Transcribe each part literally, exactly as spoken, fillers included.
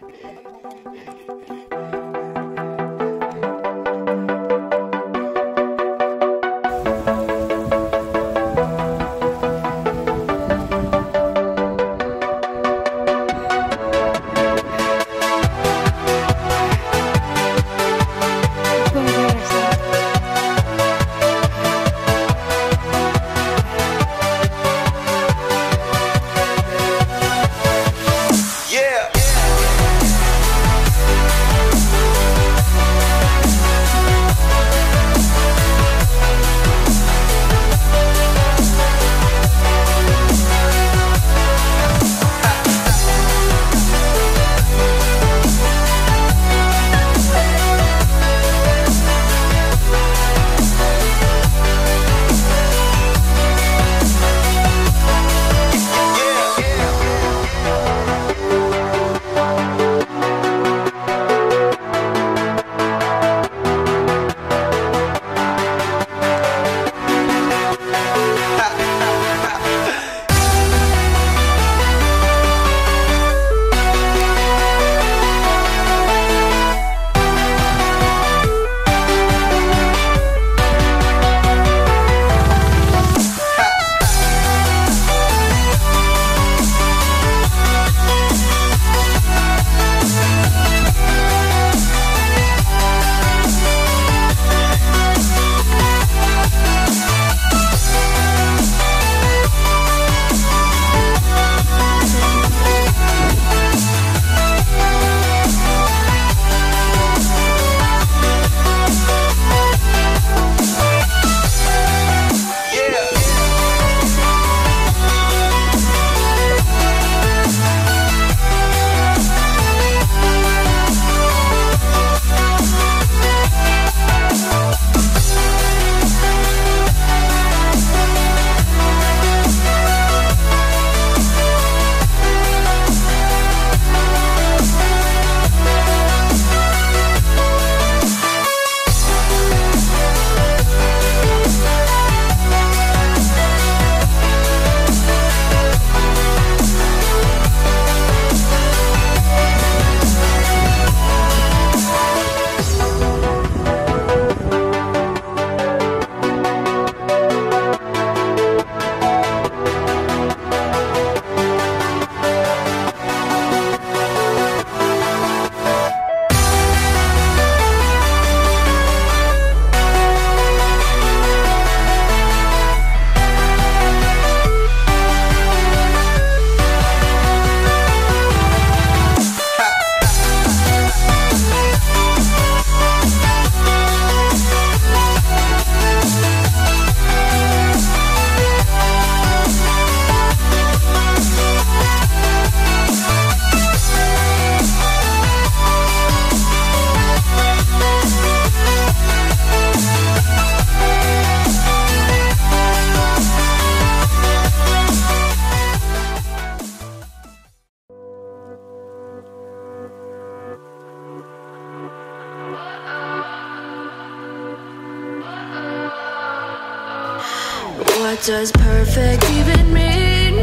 What does perfect even mean?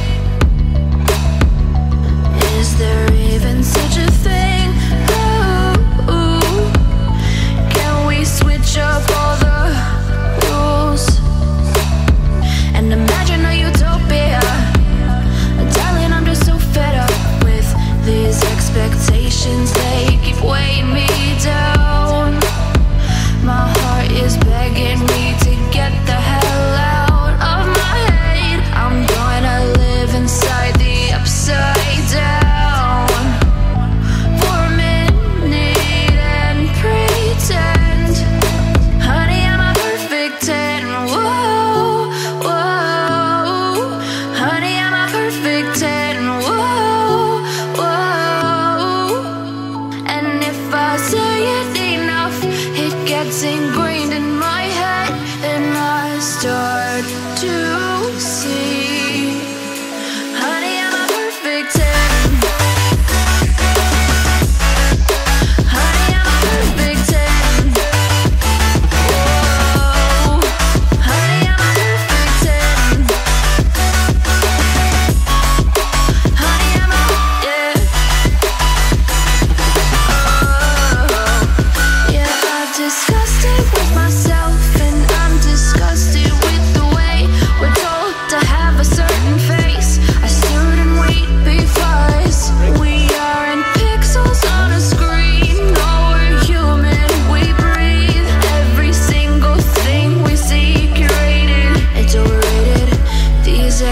Is there even such a thing? Ooh, can we switch up all the rules and imagine a utopia? Darling, I'm just so fed up with these expectations. They keep weighing me down. My heart is begging me to get the hell out of my head. I'm done.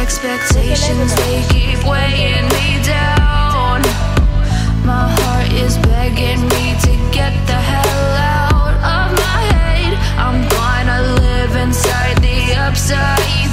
expectations, they keep weighing me down. My heart is begging me to get the hell out of my head. I'm gonna live inside the upside